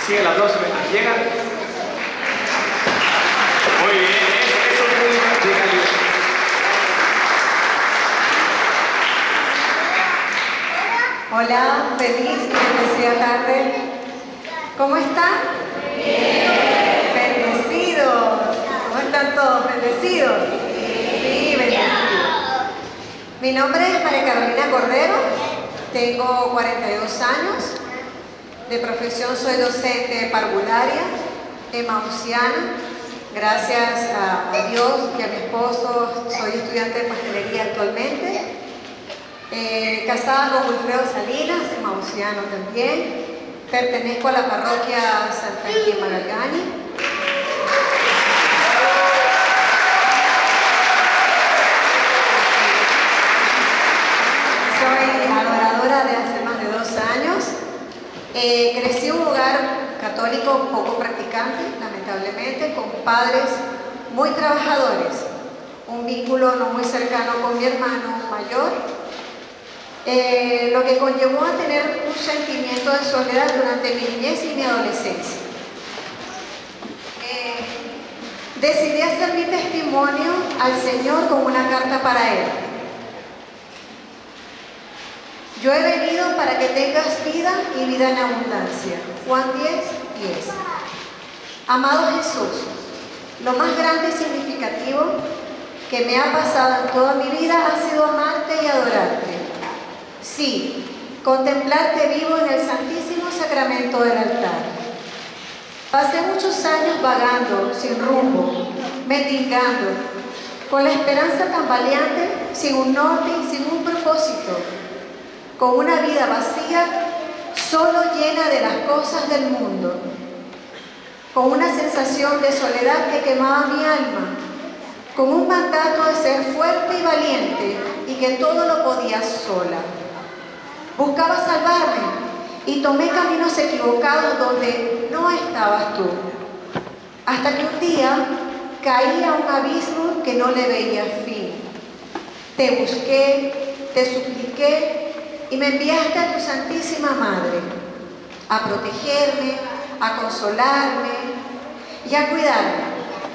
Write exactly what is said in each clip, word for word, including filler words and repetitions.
Sigue el aplauso mientras llega. Muy bien, eso, eso es muy bien. Hola, feliz y bendecida tarde. ¿Cómo están? Bien. Bendecidos. ¿Cómo están todos? ¿Bendecidos? Sí, bendecidos. Mi nombre es María Carolina Cordero, tengo cuarenta y dos años, de profesión soy docente de parvularia, emausiana, gracias a, a Dios y a mi esposo soy estudiante de pastelería actualmente. Eh, casada con Wilfredo Salinas, emausiano también. Pertenezco a la parroquia Santa Inés Magalgani. Soy adoradora de hace más de dos años. Eh, crecí en un hogar católico poco practicante, lamentablemente, con padres muy trabajadores. Un vínculo no muy cercano con mi hermano mayor. Eh, lo que conllevó a tener un sentimiento de soledad durante mi niñez y mi adolescencia. Eh, decidí hacer mi testimonio al Señor con una carta para Él. Yo he venido para que tengas vida y vida en abundancia. Juan diez, diez. Amado Jesús, lo más grande y significativo que me ha pasado en toda mi vida ha sido amarte y adorarte. Sí, contemplarte vivo en el Santísimo Sacramento del altar. Pasé muchos años vagando, sin rumbo, mendigando, con la esperanza tambaleante, sin un norte y sin un propósito, con una vida vacía, solo llena de las cosas del mundo, con una sensación de soledad que quemaba mi alma, con un mandato de ser fuerte y valiente y que todo lo podía sola. Buscaba salvarme y tomé caminos equivocados donde no estabas tú. Hasta que un día caí a un abismo que no le veía fin. Te busqué, te supliqué y me enviaste a tu Santísima Madre a protegerme, a consolarme y a cuidarme.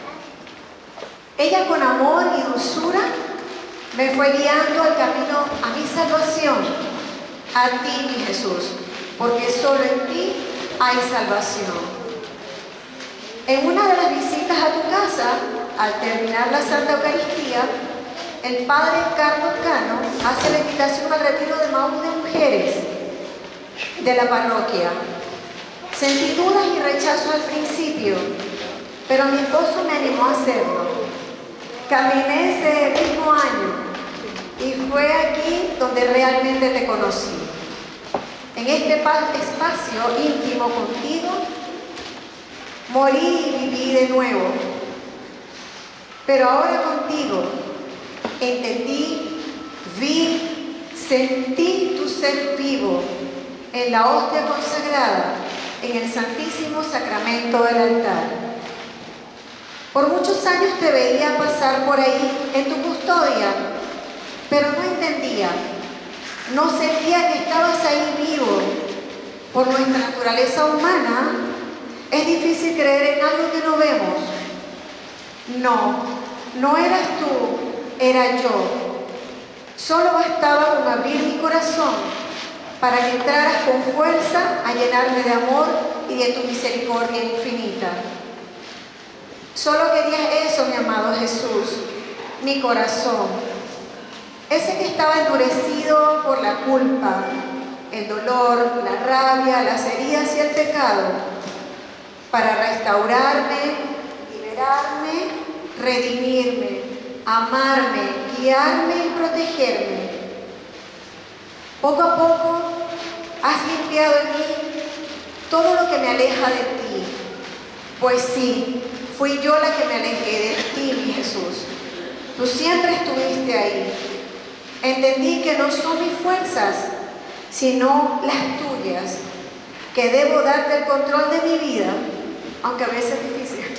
Ella con amor y dulzura me fue guiando al camino a mi salvación. A ti, mi Jesús, porque solo en ti hay salvación. En una de las visitas a tu casa, al terminar la Santa Eucaristía, el Padre Carlos Cano hace la invitación al retiro de Maús de mujeres de la parroquia. Sentí dudas y rechazo al principio, pero mi esposo me animó a hacerlo. Caminé ese mismo año y fue aquí donde realmente te conocí. En este espacio íntimo contigo, morí y viví de nuevo. Pero ahora contigo, entendí, vi, sentí tu ser vivo en la hostia consagrada, en el Santísimo Sacramento del altar. Por muchos años te veía pasar por ahí en tu custodia, pero no entendía, no sentía que estabas ahí vivo. Por nuestra naturaleza humana, es difícil creer en algo que no vemos. No, no eras tú, era yo. Solo bastaba con abrir mi corazón para que entraras con fuerza a llenarme de amor y de tu misericordia infinita. Solo querías eso, mi amado Jesús, mi corazón. Ese que estaba endurecido por la culpa, el dolor, la rabia, las heridas y el pecado, para restaurarme, liberarme, redimirme, amarme, guiarme y protegerme. Poco a poco has limpiado en mí todo lo que me aleja de ti. Pues sí, fui yo la que me alejé de ti, mi Jesús. Tú siempre estuviste ahí. Entendí que no son mis fuerzas, sino las tuyas, que debo darte el control de mi vida, aunque a veces es difícil.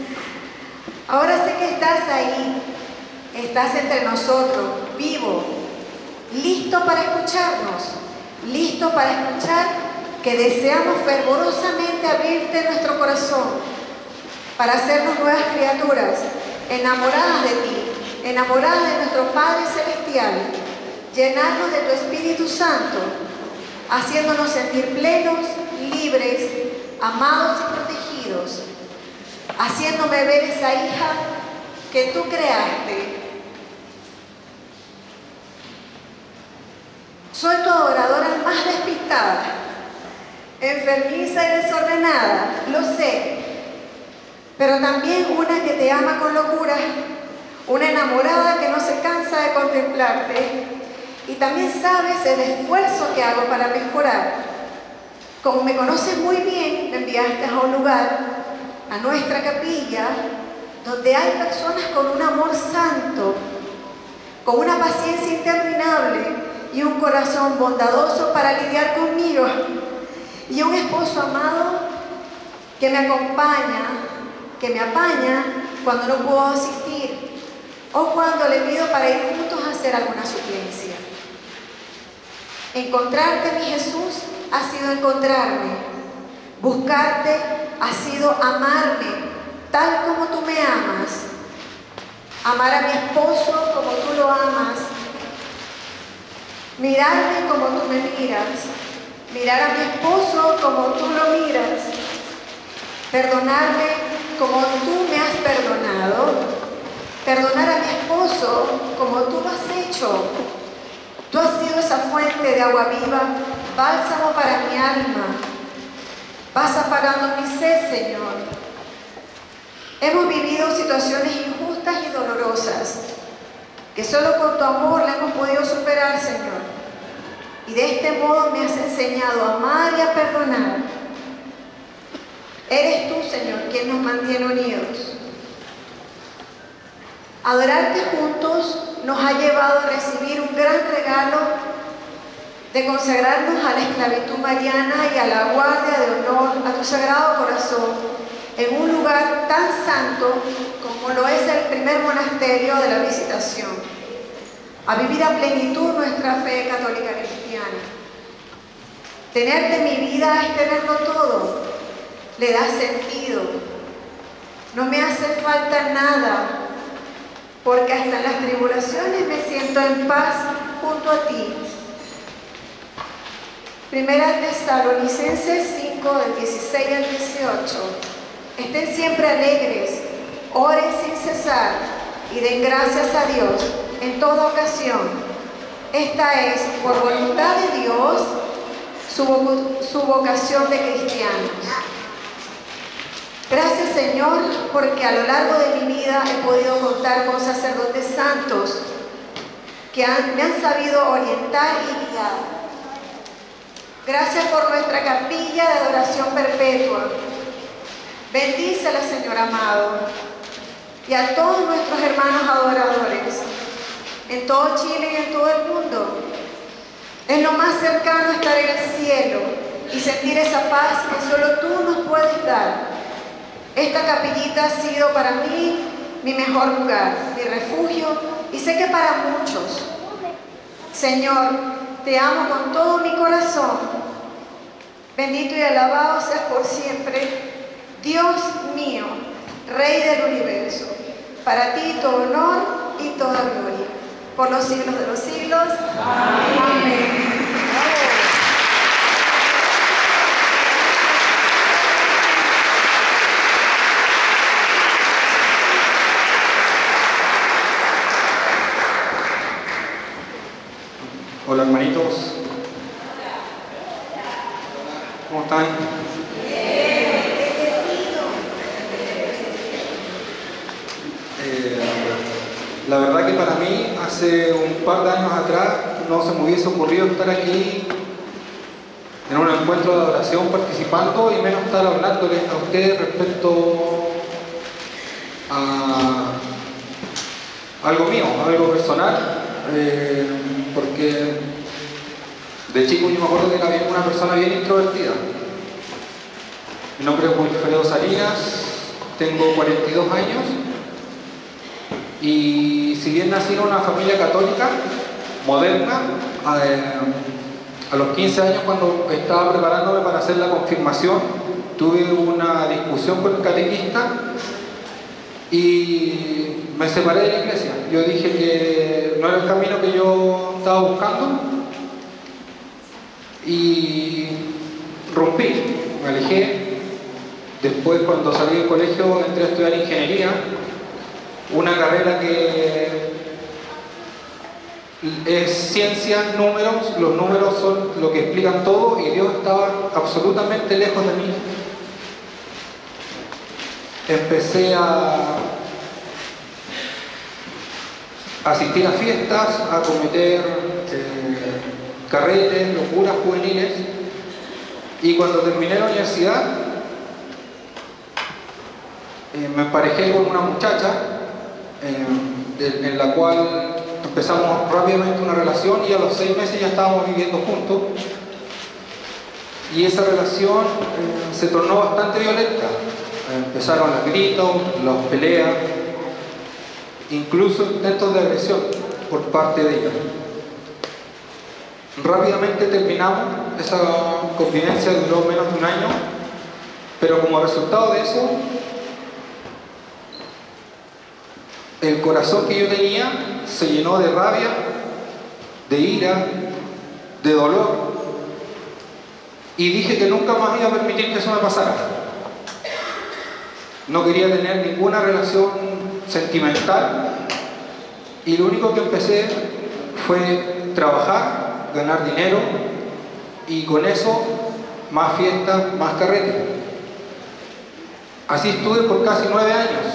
Ahora sé que estás ahí, estás entre nosotros, vivo, listo para escucharnos, listo para escuchar que deseamos fervorosamente abrirte nuestro corazón para hacernos nuevas criaturas, enamoradas de ti, enamoradas de nuestro Padre Celestial, llenarnos de tu Espíritu Santo, haciéndonos sentir plenos, libres, amados y protegidos, haciéndome ver esa hija que tú creaste. Soy tu adoradora más despistada, enfermiza y desordenada, lo sé, pero también una que te ama con locura, una enamorada que no se cansa de contemplarte, y también sabes el esfuerzo que hago para mejorar. Como me conoces muy bien, me enviaste a un lugar, a nuestra capilla, donde hay personas con un amor santo, con una paciencia interminable y un corazón bondadoso para lidiar conmigo, y un esposo amado que me acompaña, que me apaña cuando no puedo asistir o cuando le pido para ir juntos a hacer alguna suplencia. Encontrarte, mi Jesús, ha sido encontrarme. Buscarte ha sido amarme tal como tú me amas. Amar a mi esposo como tú lo amas. Mirarme como tú me miras. Mirar a mi esposo como tú lo miras. Perdonarme como tú me has perdonado. Perdonar a mi esposo como tú lo has hecho. Tú has sido esa fuente de agua viva, bálsamo para mi alma. Vas apagando mi sed, Señor. Hemos vivido situaciones injustas y dolorosas, que solo con tu amor la hemos podido superar, Señor. Y de este modo me has enseñado a amar y a perdonar. Eres tú, Señor, quien nos mantiene unidos. Adorarte juntos nos ha llevado a recibir un gran regalo de consagrarnos a la esclavitud mariana y a la guardia de honor a tu sagrado corazón en un lugar tan santo como lo es el primer monasterio de la Visitación, a vivir a plenitud nuestra fe católica cristiana. Tenerte en mi vida es tenerlo todo, le da sentido, no me hace falta nada, porque hasta en las tribulaciones me siento en paz junto a ti. Primera Tesalonicenses cinco, del dieciséis al dieciocho. Estén siempre alegres, oren sin cesar y den gracias a Dios en toda ocasión. Esta es, por voluntad de Dios, su, vo su vocación de cristianos. Gracias, Señor, porque a lo largo de mi vida he podido contar con sacerdotes santos que han, me han sabido orientar y guiar. Gracias por nuestra capilla de adoración perpetua. Bendícela, Señor amado, y a todos nuestros hermanos adoradores en todo Chile y en todo el mundo. Es lo más cercano estar en el cielo y sentir esa paz que solo tú nos puedes dar. Esta capillita ha sido para mí mi mejor lugar, mi refugio, y sé que para muchos. Señor, te amo con todo mi corazón. Bendito y alabado seas por siempre, Dios mío, Rey del universo. Para ti todo honor y toda gloria, por los siglos de los siglos. Amén. Amén. Hola, hermanitos. ¿Cómo están? Eh, la verdad que para mí, hace un par de años atrás, no se me hubiese ocurrido estar aquí en un encuentro de adoración participando y menos estar hablándoles a ustedes respecto a algo mío, algo personal. Eh, porque de chico yo me acuerdo que era bien, una persona bien introvertida. Mi nombre es Wilfredo Salinas, tengo cuarenta y dos años y si bien nací en una familia católica moderna, eh, A los quince años, cuando estaba preparándome para hacer la confirmación, tuve una discusión con el catequista y me separé de la iglesia. Yo dije que no era el camino que yo estaba buscando y rompí, me alejé. Después, cuando salí del colegio, entré a estudiar ingeniería, una carrera que es ciencia, números. Los números son lo que explican todo y Dios estaba absolutamente lejos de mí. Empecé a asistir a fiestas, a cometer eh, carretes, locuras juveniles, y cuando terminé la universidad eh, me emparejé con una muchacha eh, de, en la cual empezamos rápidamente una relación y a los seis meses ya estábamos viviendo juntos, y esa relación eh, se tornó bastante violenta. Empezaron los gritos, las peleas, incluso intentos de agresión por parte de ella. Rápidamente terminamos, esa convivencia duró menos de un año, pero como resultado de eso, el corazón que yo tenía se llenó de rabia, de ira, de dolor, y dije que nunca más iba a permitir que eso me pasara. No quería tener ninguna relación sentimental y lo único que empecé fue trabajar, ganar dinero, y con eso más fiestas, más carretes. Así estuve por casi nueve años,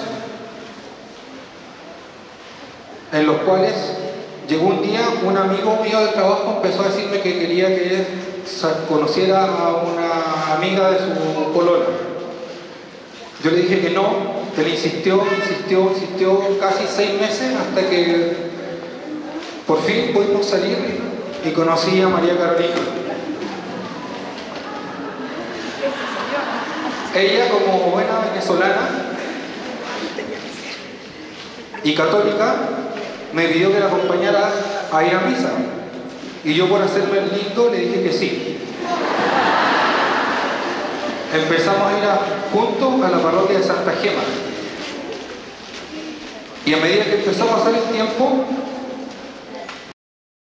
en los cuales llegó un día un amigo mío del trabajo empezó a decirme que quería que conociera a una amiga de su polola. Yo le dije que no, él insistió, insistió, insistió casi seis meses hasta que por fin pudimos salir y conocí a María Carolina. Ella, como buena venezolana y católica, me pidió que la acompañara a ir a misa, y yo, por hacerme el lindo, le dije que sí. Empezamos a ir a, juntos a la parroquia de Santa Gema, y a medida que empezó a pasar el tiempo